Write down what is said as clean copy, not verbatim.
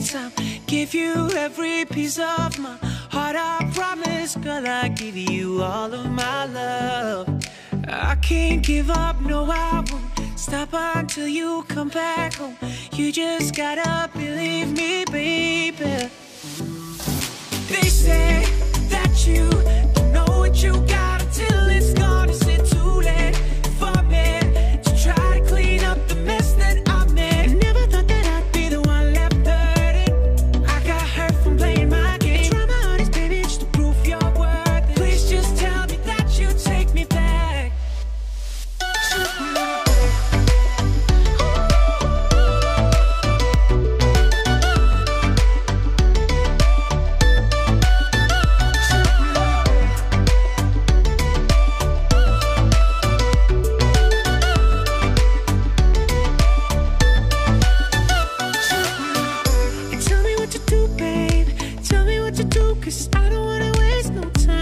time. Give you every piece of my heart, I promise. Girl, I give you all of my love. I can't give up, no I won't stop until you come back home. You just gotta believe me, baby. They say that you don't know what you got until it's gone. Is it too late for me to try to clean up the mess that I made? Never thought that I'd be the one left hurting. I got hurt from playing my game. Try my hardest, baby, just to prove you're worth it. Please just tell me that you take me back. Tell me what to do, babe. Tell me what to do, 'cause I don't wanna waste no time.